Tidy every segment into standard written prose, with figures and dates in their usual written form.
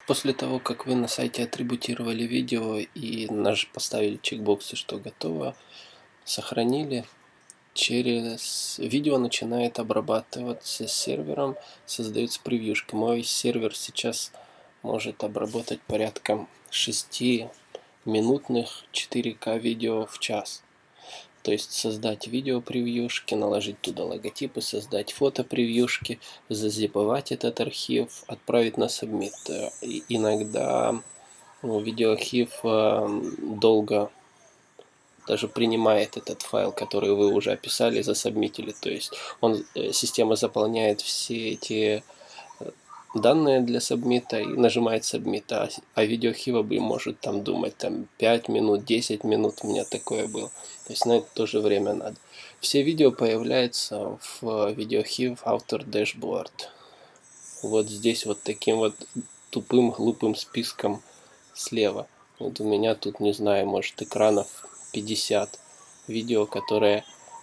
После того, как вы на сайте атрибутировали видео и поставили чекбоксы, что готово, сохранили, через видео начинает обрабатываться сервером, создается превьюшка. Мой сервер сейчас может обработать порядка 6-минутных 4К видео в час. То есть создать видео превьюшки, наложить туда логотипы, создать фото превьюшки, зазиповать этот архив, отправить на submit. И иногда видеоархив долго даже принимает этот файл, который вы уже описали, засубмитили. То есть система заполняет все эти данные для сабмита и нажимает сабмита, а видеоархива может там думать там 5 минут, 10 минут, у меня такое было. То есть на это тоже время надо. Все видео появляются в видеоархив Author Dashboard. Вот здесь вот таким вот тупым, глупым списком слева. Вот у меня тут, не знаю, может экранов 50 видео, которые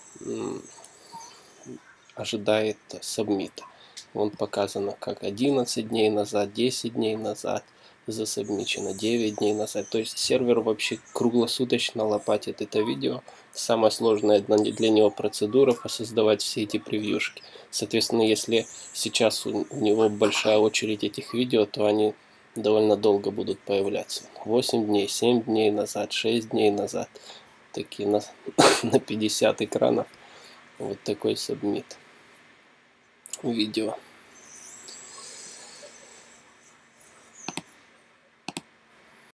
ожидает сабмита. Вон показано, как 11 дней назад, 10 дней назад засабмичено, 9 дней назад. То есть сервер вообще круглосуточно лопатит это видео. Самая сложная для него процедура создавать все эти превьюшки. Соответственно, если сейчас у него большая очередь этих видео, то они довольно долго будут появляться. 8 дней, 7 дней назад, 6 дней назад. Такие на 50 экранов. Вот такой сабмит видео.